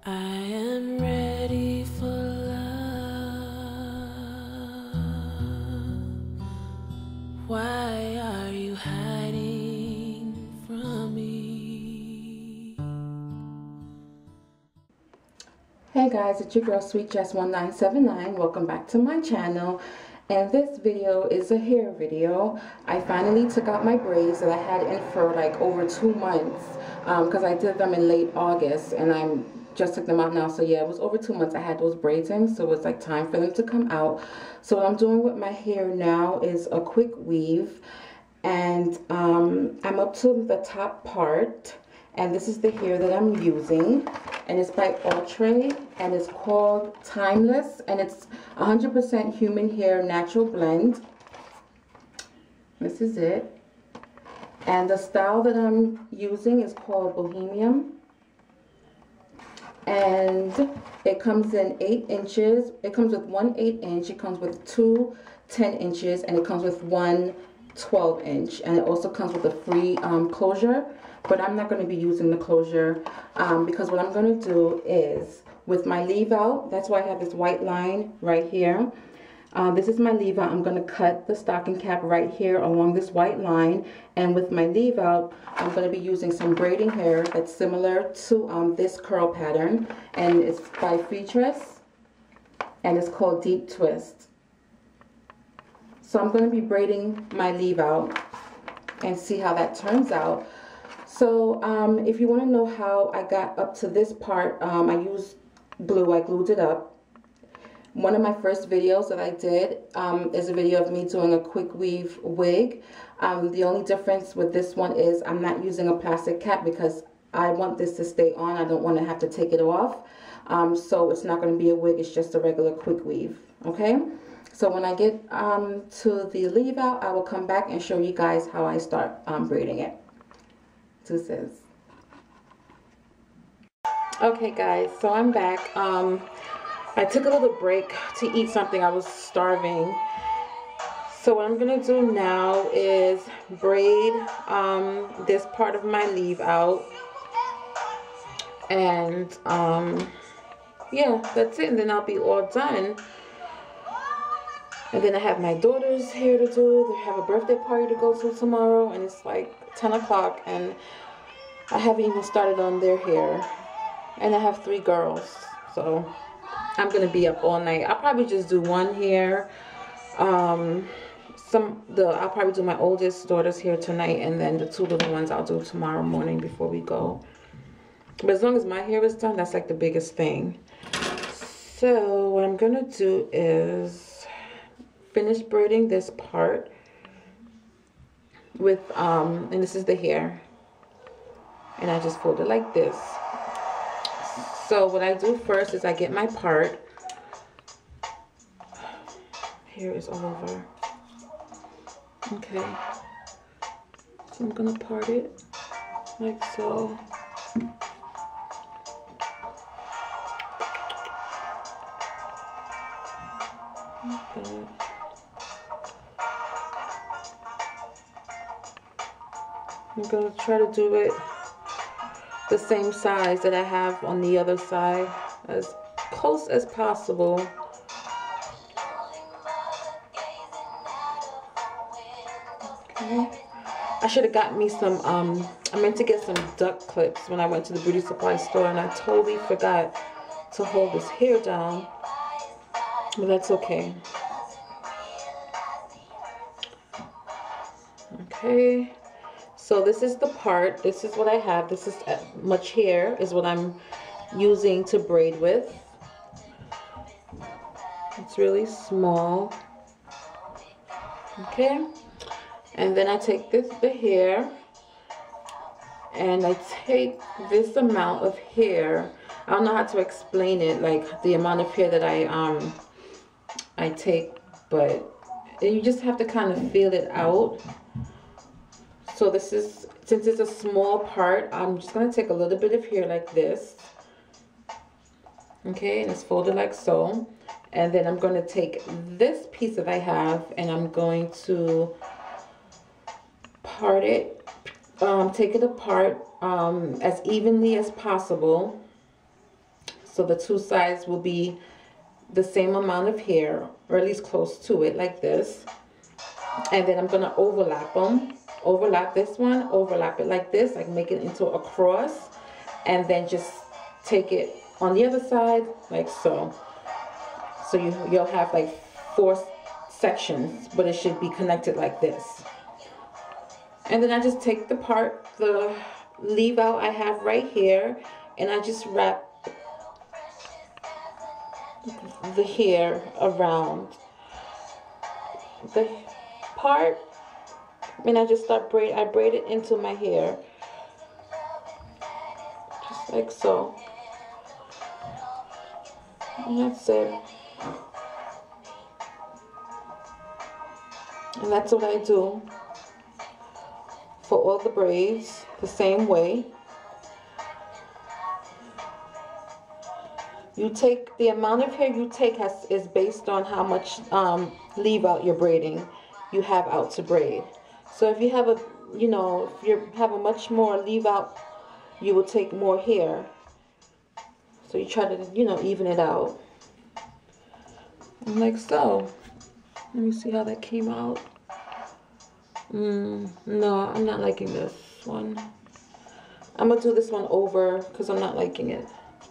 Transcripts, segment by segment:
I am ready for love. Why are you hiding from me? Hey guys, it's your girl Sweet Jess 1979. Welcome back to my channel. And this video is a hair video. I finally took out my braids that I had in for like over 2 months because I did them in late August and I just took them out now. So yeah, it was over 2 months I had those braids in, so it's like time for them to come out. So what I'm doing with my hair now is a quick weave, and I'm up to the top part, and this is the hair that I'm using, and it's by Outre, and it's called Timeless, and it's 100% human hair natural blend. This is it. And the style that I'm using is called Bohemian. And it comes in 8 inches. It comes with one 8-inch. It comes with two 10 inches. And it comes with one 12-inch. And it also comes with a free closure. But I'm not going to be using the closure because what I'm going to do is with my leave out. That's why I have this white line right here. This is my leave out. I'm going to cut the stocking cap right here along this white line, and with my leave out I'm going to be using some braiding hair that's similar to this curl pattern, and it's by Featress and it's called Deep Twist. So I'm going to be braiding my leave out and see how that turns out. So if you want to know how I got up to this part, I used glue. I glued it up. One of my first videos that I did is a video of me doing a quick weave wig. The only difference with this one is I'm not using a plastic cap because I want this to stay on. I don't want to have to take it off. So it's not going to be a wig. It's just a regular quick weave. Okay. So when I get to the leave out, I will come back and show you guys how I start braiding it. Deuces. Okay guys, so I'm back. I took a little break to eat something. I was starving. So what I'm going to do now is braid this part of my leave out. And yeah, that's it. And then I'll be all done. And then I have my daughter's hair to do. They have a birthday party to go to tomorrow. And it's like 10 o'clock. And I haven't even started on their hair. And I have 3 girls. So I'm going to be up all night. I'll probably just do one hair. I'll probably do my oldest daughter's hair tonight, and then the 2 little ones I'll do tomorrow morning before we go. But as long as my hair is done, that's like the biggest thing. So what I'm going to do is finish braiding this part with, and this is the hair. And I just fold it like this. So what I do first is I get my part. Hair is all over. Okay. So I'm going to part it like so. Okay. I'm going to try to do it the same size that I have on the other side, as close as possible. Okay. I should have gotten me some, I meant to get some duck clips when I went to the beauty supply store, and I totally forgot to hold this hair down, but that's okay. Okay. So this is the part. This is what I have. This is much hair is what I'm using to braid with. It's really small. Okay. And then I take the hair, and I take this amount of hair. I don't know how to explain it, like the amount of hair that I take, but you just have to kind of feel it out. So this is, since it's a small part, I'm just going to take a little bit of hair like this. Okay, and it's folded like so. And then I'm going to take this piece that I have, and I'm going to part it, take it apart as evenly as possible. So the two sides will be the same amount of hair, or at least close to it, like this. And then I'm gonna overlap them. Overlap this one, overlap it like this, like make it into a cross, and then just take it on the other side like so. So you'll have like 4 sections, but it should be connected like this. And then I just take the leave out I have right here, and I just wrap the hair around the part, and I just start I braid it into my hair, just like so. And that's it. And that's what I do for all the braids, the same way. You take the amount of hair you take is based on how much leave out you're braiding you have out to braid. So if you have if you have a much more leave out, you will take more hair. So you try to even it out. And like so. Let me see how that came out. No, I'm not liking this one. I'm gonna do this one over because I'm not liking it.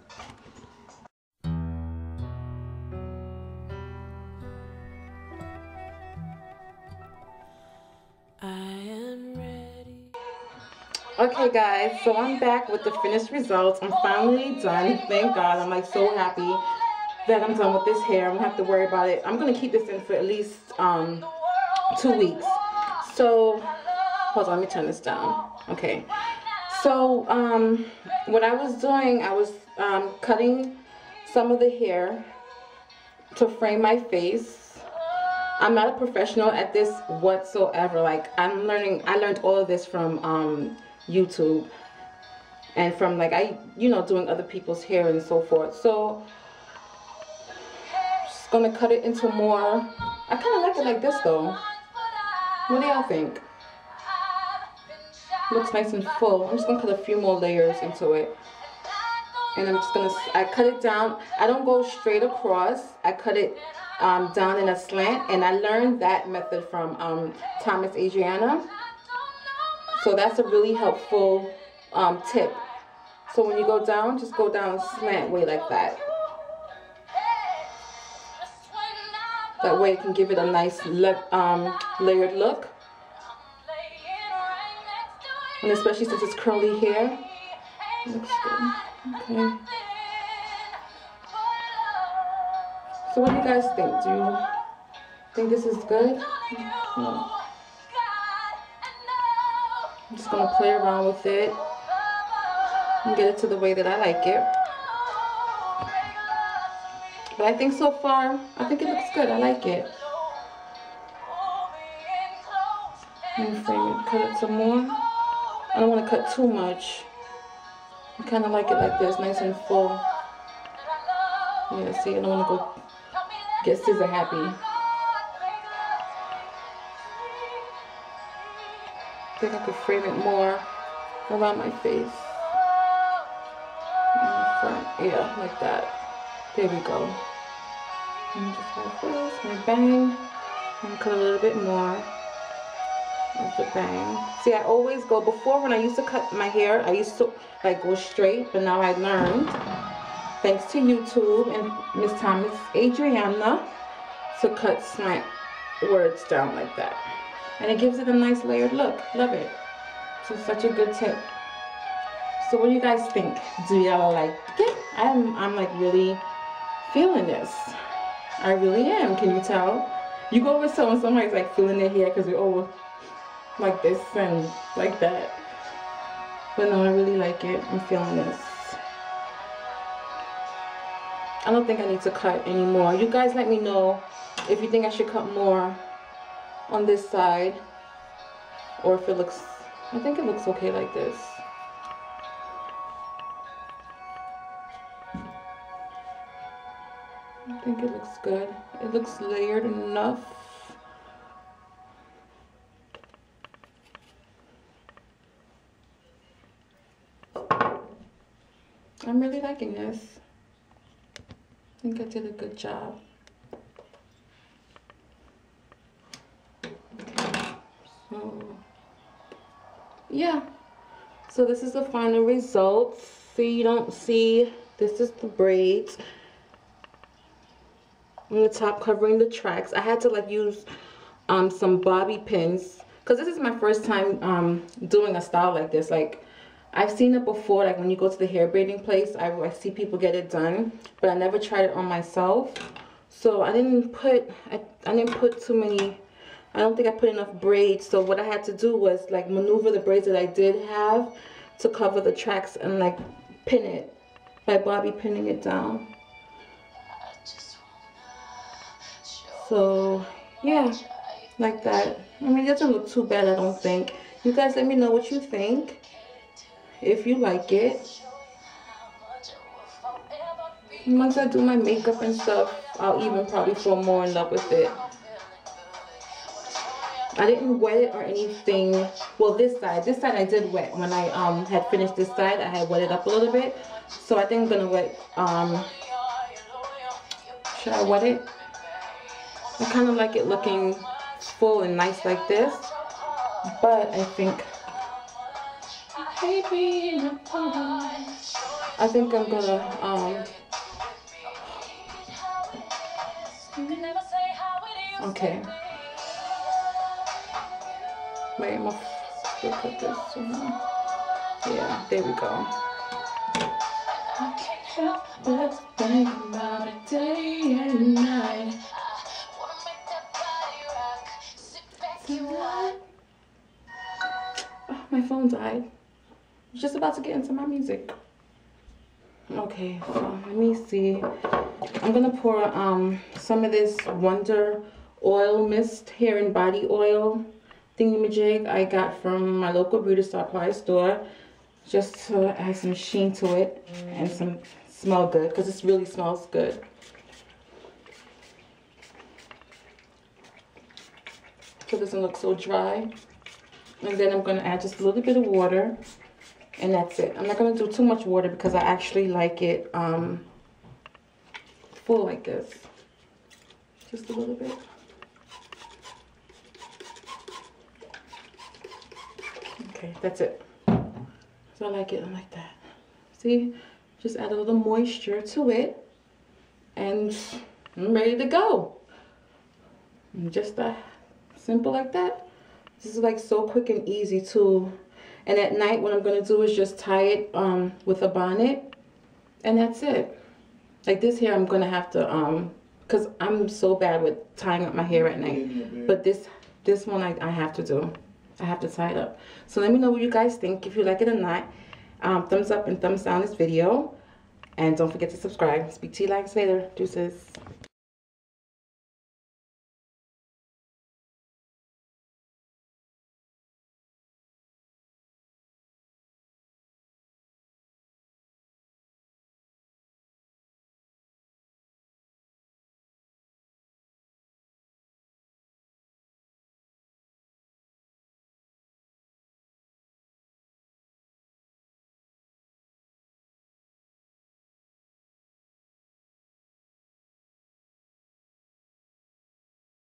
Okay guys, so I'm back with the finished results. I'm finally done. Thank God. I'm like so happy that I'm done with this hair. I don't have to worry about it. I'm gonna keep this in for at least 2 weeks. So hold on, let me turn this down. Okay. So what I was doing, I was cutting some of the hair to frame my face. I'm not a professional at this whatsoever. Like I learned all of this from YouTube and from like doing other people's hair and so forth. So just gonna cut it into more. I kind of like it like this though. What do y'all think? Looks nice and full. I'm just gonna cut a few more layers into it, and I cut it down. I don't go straight across. I cut it down in a slant, and I learned that method from Thomas Adriana. So that's a really helpful tip. So when you go down, just go down slant way like that. That way it can give it a nice layered look. And especially since it's curly hair. Looks good. Okay. So what do you guys think? Do you think this is good? No. I'm just going to play around with it and get it to the way that I like it. But I think so far, I think it looks good. I like it. Let me frame it, cut it some more. I don't want to cut too much. I kind of like it like this, nice and full. Yeah, see, I don't want to go get scissor happy. I think I could frame it more around my face. In the front, yeah, like that. There we go. And just like this, my bang. And cut a little bit more of the bang. See, I always go, before when I used to cut my hair, I used to like go straight, but now I learned, thanks to YouTube and Miss Thomas Adriana, to cut slant words down like that. And it gives it a nice layered look. Love it. So such a good tip. So what do you guys think? Do y'all like it? I'm like really feeling this. I really am. Can you tell? You go over someone, somebody's like feeling their hair because we're over like this and like that. But no, I really like it. I'm feeling this. I don't think I need to cut anymore. You guys let me know if you think I should cut more on this side, or if it looks, I think it looks okay like this. I think it looks good. It looks layered enough. I'm really liking this. think I did a good job. So, yeah. So this is the final result. See, you don't see, this is the braids on the top covering the tracks. I had to like use some bobby pins because this is my first time doing a style like this. Like, I've seen it before, like when you go to the hair braiding place, I see people get it done, but I never tried it on myself. So I didn't put too many, I don't think I put enough braids. So what I had to do was like maneuver the braids that I did have to cover the tracks and like pin it by bobby pinning it down. So yeah, like that. I mean, it doesn't look too bad, I don't think. You guys let me know what you think, if you like it. Once I do my makeup and stuff, I'll even probably fall more in love with it. I didn't wet it or anything. Well, this side I did wet. When I had finished this side, I had wet it up a little bit. So I think I'm gonna wet, should I wet it? I kind of like it looking full and nice like this, but I think I'm gonna okay. Wait, I'm gonna put this on. Yeah, there we go. I can't help but think about it day and night. Oh, my phone died. I was just about to get into my music. Okay, so let me see. I'm gonna pour some of this Wonder Oil Mist Hair and Body Oil thingamajig I got from my local beauty supply store, just to add some sheen to it and some smell good, because this really smells good. So it doesn't look so dry. And then I'm gonna add just a little bit of water, and that's it. I'm not gonna do too much water because I actually like it full like this. Just a little bit. Okay, that's it. So I like it like that. See, just add a little moisture to it, and I'm ready to go. And just simple like that. This is like so quick and easy too. And at night, what I'm gonna do is just tie it with a bonnet, and that's it. Like this hair, I'm gonna have to cause I'm so bad with tying up my hair at night. But this one I have to do. I have to tie it up. So let me know what you guys think, if you like it or not. Thumbs up and thumbs down this video, and don't forget to subscribe. Speak to you guys later. Deuces.